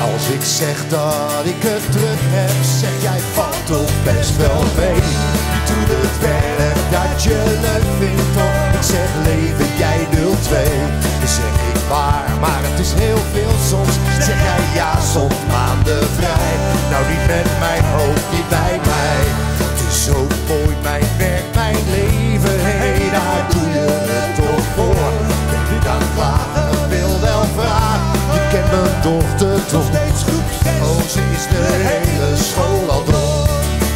Als ik zeg dat ik het druk heb, zeg jij valt toch best wel mee. Je doet het werk dat je leuk vindt, toch? Ik zeg leven, jij 02. Dan zeg ik waar, maar het is heel veel soms. Zeg jij ja, soms maanden vrij. Nou niet met mijn hoofd, niet bij mij. Het is zo mooi, mijn werk, mijn leven. Hey, daar doe je het toch voor. Ben je dan klaar? Wil wel vragen. Je kent mijn dochter toch steeds goed. Oh, ze is de hele school al door.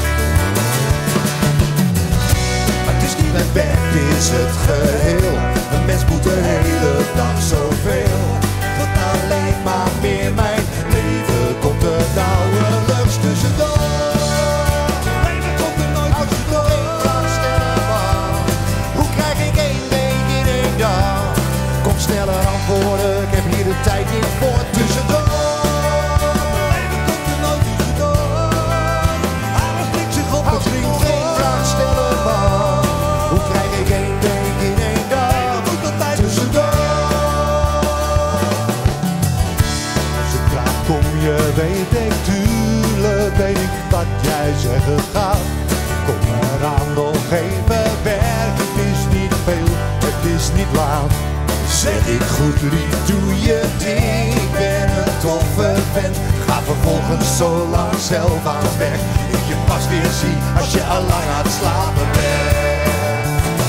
Maar het is niet mijn werk, het is het geheel. Een mens moet de hele dag zoveel. Het wordt alleen maar meer mijn leven. Komt er nauwelijks tussendoor. Leven komt er nooit tussendoor. Ik vraag stellen maar. Hoe krijg ik 1 week in 1 dag? Kom sneller antwoorden, ik heb hier de tijd niet voor tussendoor. Leven komt er nooit tussendoor. Alles drinkt zich op het drinkt. Geen vraag stellen maar. Hoe krijg ik 1 week in 1 dag? Leven moet altijd tussendoor. Als ik vraag kom je weet ik, tuurlijk weet ik wat jij zeggen gaat. Kom eraan nog even werk, het is niet veel, het is niet laat. Zeg ik goed lief, doe je ding, ik ben een toffe vent. Ga vervolgens zo lang zelf aan het werk. Ik je pas weer zie als je al lang aan het slapen bent.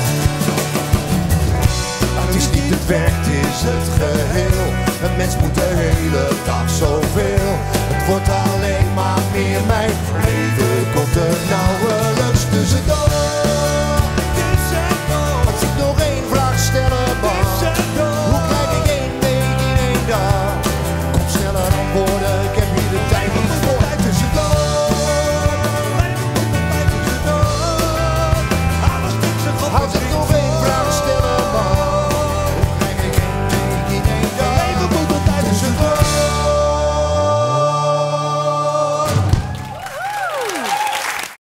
Het is niet het werk, het is het geheel. Een mens moet de hele dag zoveel. Het wordt alleen maar meer mijn leven.